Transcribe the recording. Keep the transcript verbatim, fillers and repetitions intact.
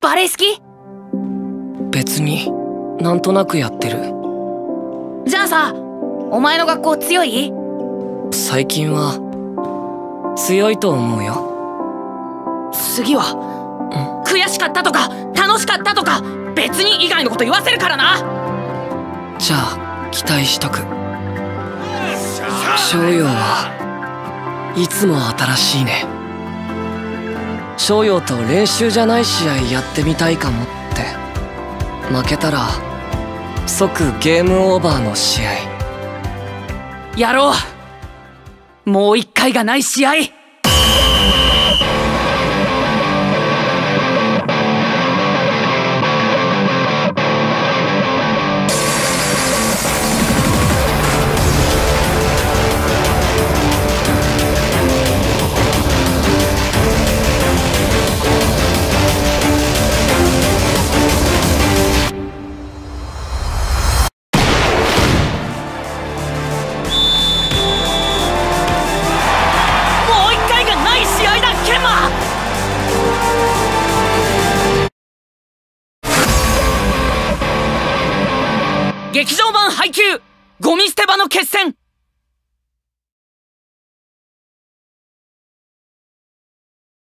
バレエ好き？ 別になんとなくやってる。 じゃあさ、お前の学校強い？ 最近は強いと思うよ。 次は、うん、悔しかったとか楽しかったとか別に以外のこと言わせるからな。 じゃあ期待しとく。翔陽はいつも新しいね。翔陽と練習じゃない試合やってみたいかもって。負けたら即ゲームオーバーの試合やろう。もう一回がない試合。劇場版配給ゴミ捨て場の決戦。